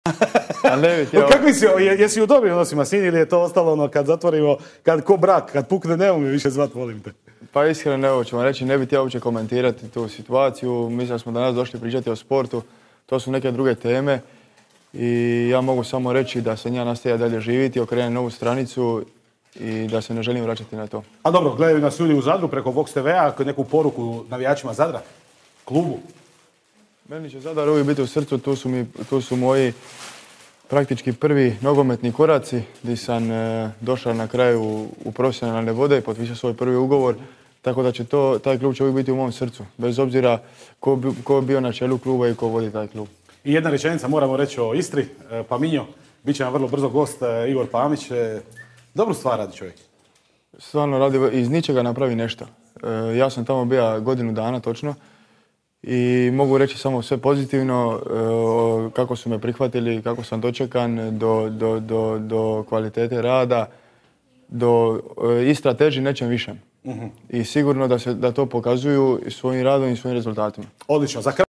Kakvi si, jesi u dobrim odnosima s njim ili je to ostalo ono kad zatvorimo, kad ko brak, kad pukne nemoj mi više zvat, volim te? Pa iskreno, evo ću vam reći, ne bih htio uopće komentirati tu situaciju. Mislim da smo danas došli pričati o sportu, to su neke druge teme i ja mogu samo reći da se ja nastavlja dalje živjeti, okrenem novu stranicu i da se ne želim vraćati na to. A dobro, gledaju nas ljudi u Zadru preko Vox TV-a, neku poruku navijačima Zadra, klubu? Meni će Zadar uvijek biti u srcu, tu su moji praktički prvi nogometni koraci gdje sam došao na kraju u profesionalne vode i potpisao svoj prvi ugovor. Tako da će taj klub će uvijek biti u mom srcu, bez obzira ko je bio na čelu kluba i ko vodi taj klub. I jedna rečenica moramo reći o Istri. Paminjo, bit će nam vrlo brzo gost Igor Pamić. Dobru stvar radi čovjek. Stvarno radi, iz ničega napravi nešto. Ja sam tamo bio godinu dana točno i mogu reći samo sve pozitivno, kako su me prihvatili, kako sam dočekan do kvalitete rada, Istra teži nečem višem. I sigurno da to pokazuju svojim radom i svojim rezultatima. Odlično.